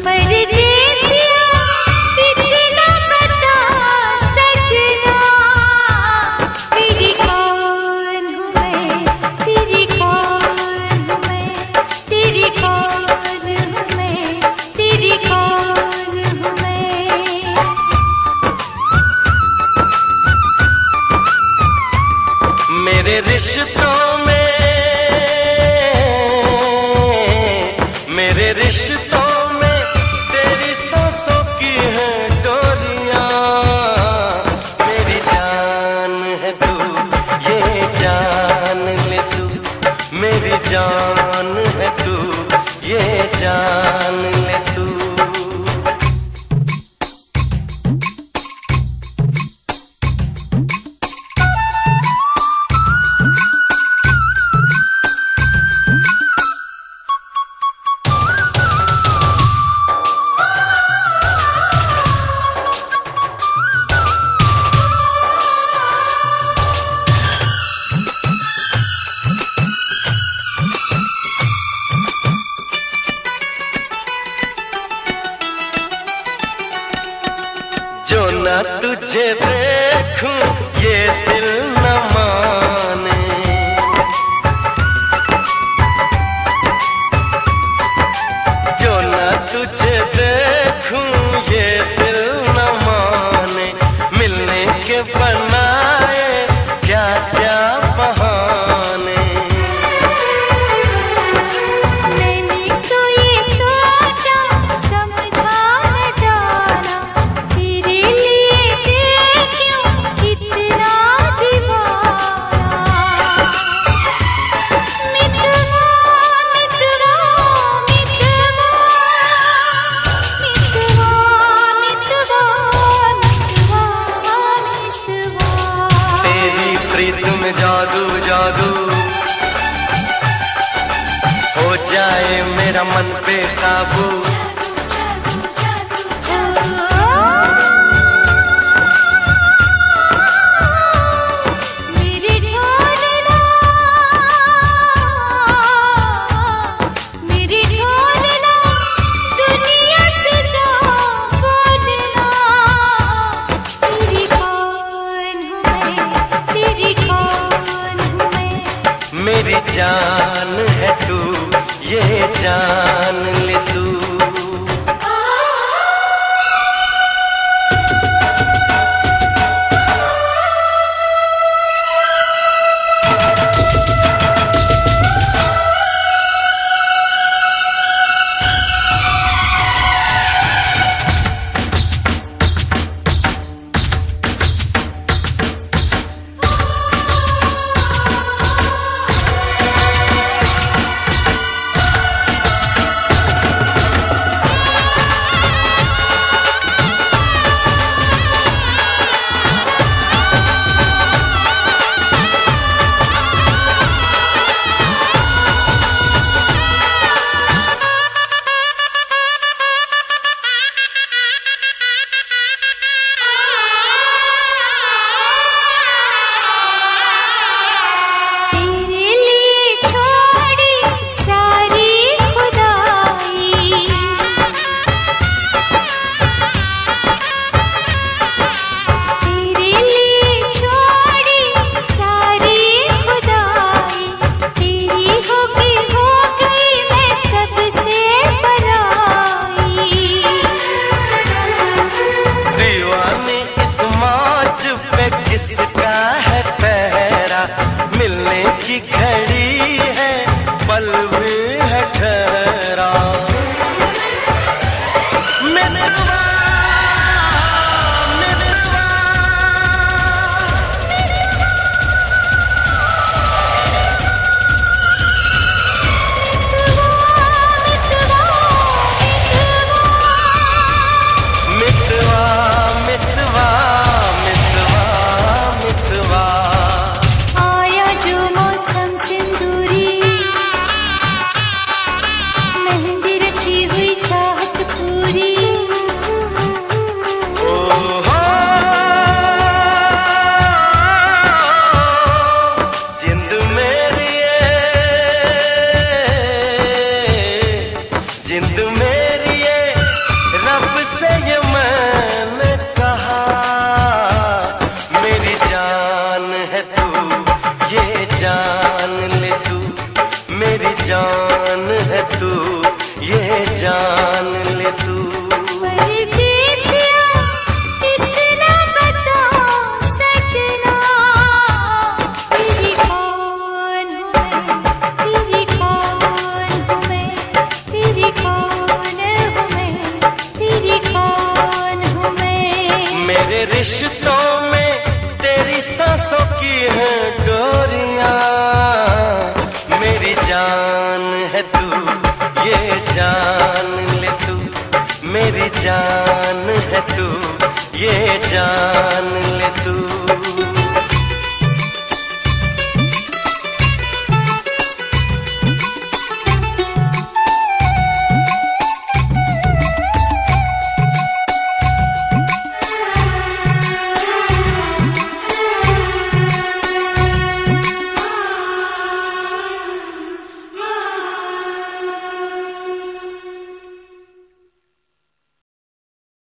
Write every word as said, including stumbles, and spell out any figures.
मेरे रिश्तों में, मेरे रिश्तों में तेरी सांसों की है डोरियां। मेरी जान है तू, ये जान ले तू। मेरी जान है तू, ये जान ले तू। जो न तुझे देखूं ये दिल न माने, जो न तुझे देखूं ये दिल न माने। मिलने के बनाए क्या क्या बहाने। जादू जादू हो जाए मेरा मन बेकाबू। मेरी जान है तू, ये जान ले तू। रिश्तों में तेरी सांसों की है डोरियां, मेरी जान है तू, ये जान ले तू, मेरी जान है तू, ये जान ले तू।